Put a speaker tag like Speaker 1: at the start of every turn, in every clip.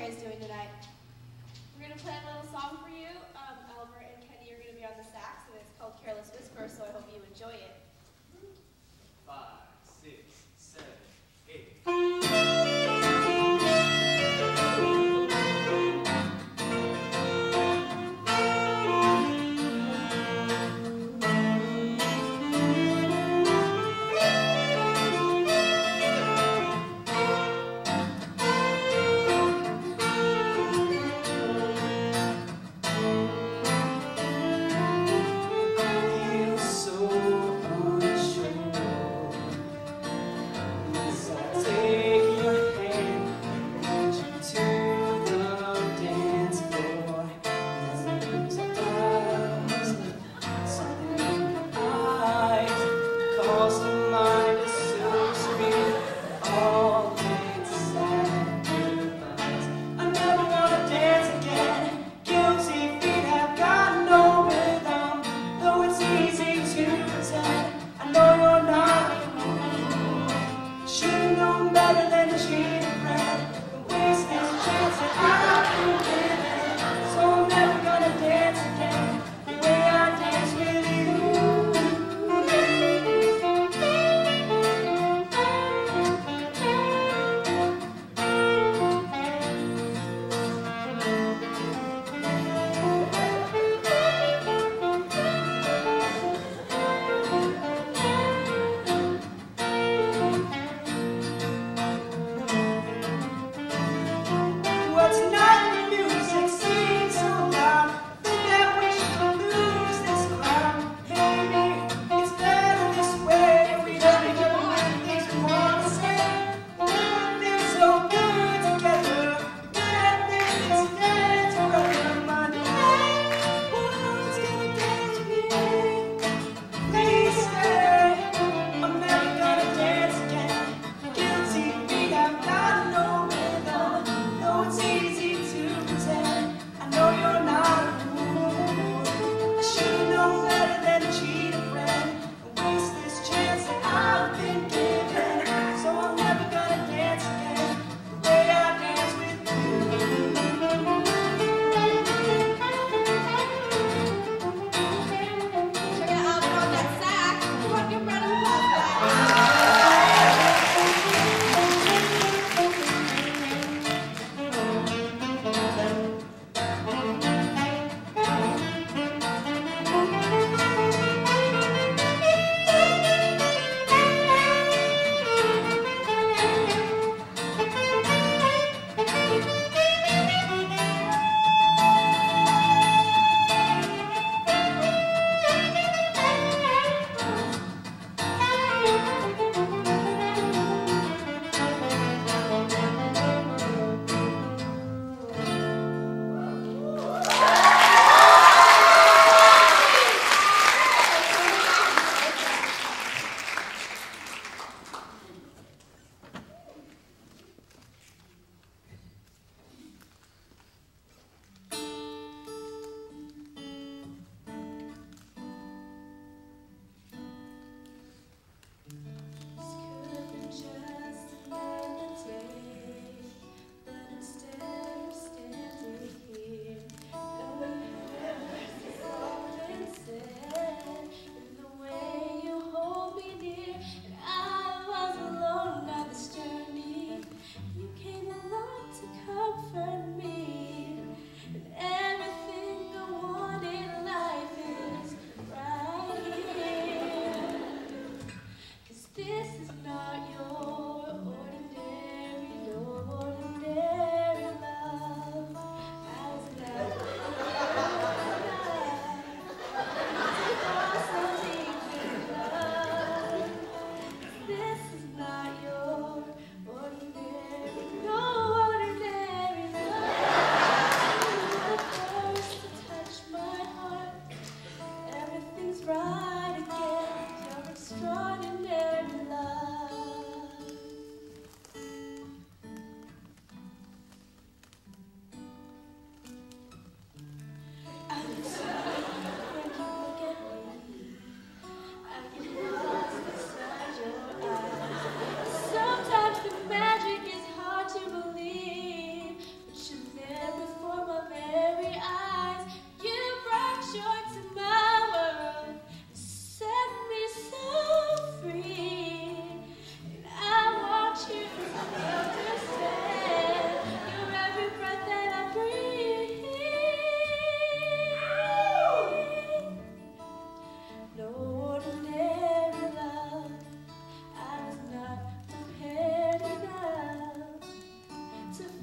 Speaker 1: guys doing tonight? We're going to play a little song for you. Albert and Kenny are going to be on the sax, and it's called Careless Whisper, so I hope you enjoy it.
Speaker 2: 5, 6, 7, 8.
Speaker 3: Easy to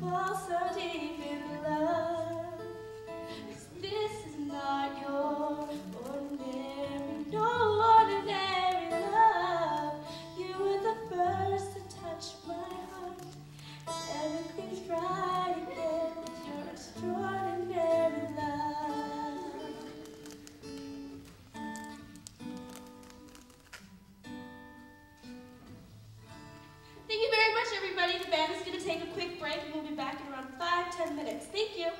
Speaker 1: fall so deep in love. 'Cause this is not your ordinary, no ordinary love. You were the first to touch my heart. Everything's right again with your extraordinary love. Thank you very much, everybody. The band is going to take a quick break, and we'll be back in around 5-10 minutes. Thank you.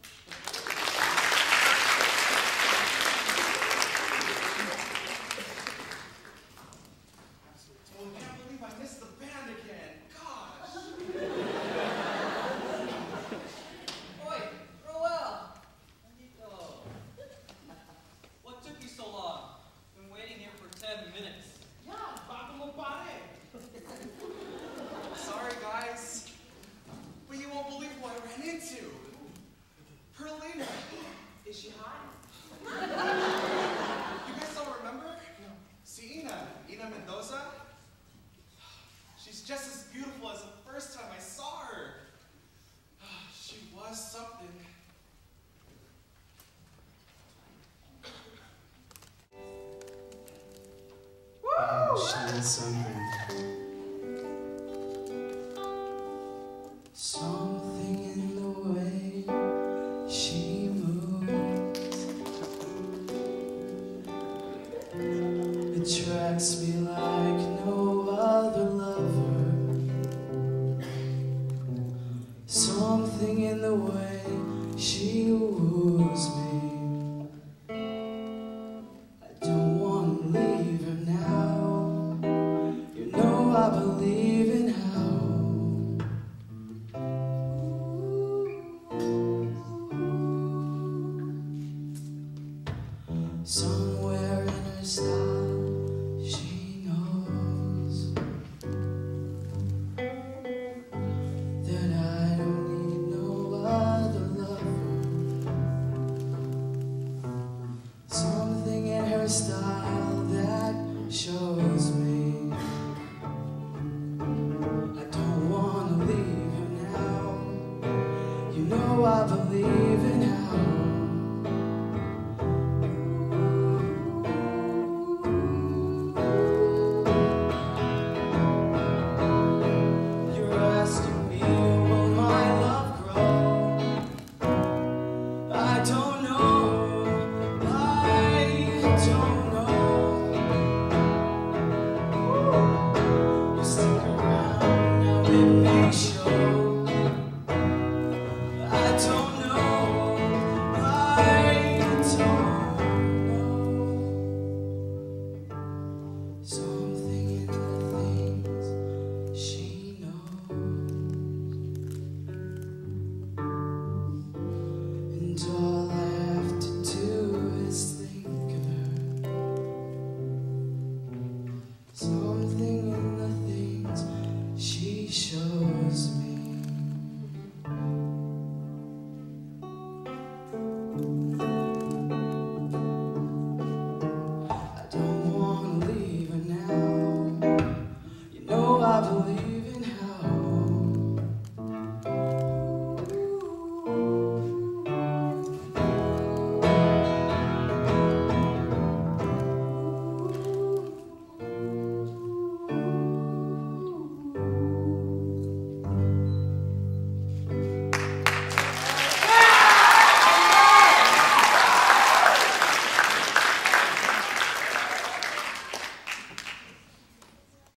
Speaker 2: Oh, I can't believe I missed the band again. Gosh.
Speaker 3: Oi, Roel! Nandito. What took you so long? Been waiting here for 10 minutes.
Speaker 2: Yeah, bago mo pare. Sorry, guys. But you won't believe who I ran into. Perlina. Is she hot? You guys don't remember? No. See Ina Mendoza? She's just as beautiful as the first time I saw her. She was something.
Speaker 4: She was something. Something in the way she moves attracts me like no other lover. Something in the way she woos me. I don't want to leave her now. You know I believe in how. Somewhere in her style, she knows that I don't need no other lover. Something in her style that shows me I don't want to leave her now. You know I believe in how. And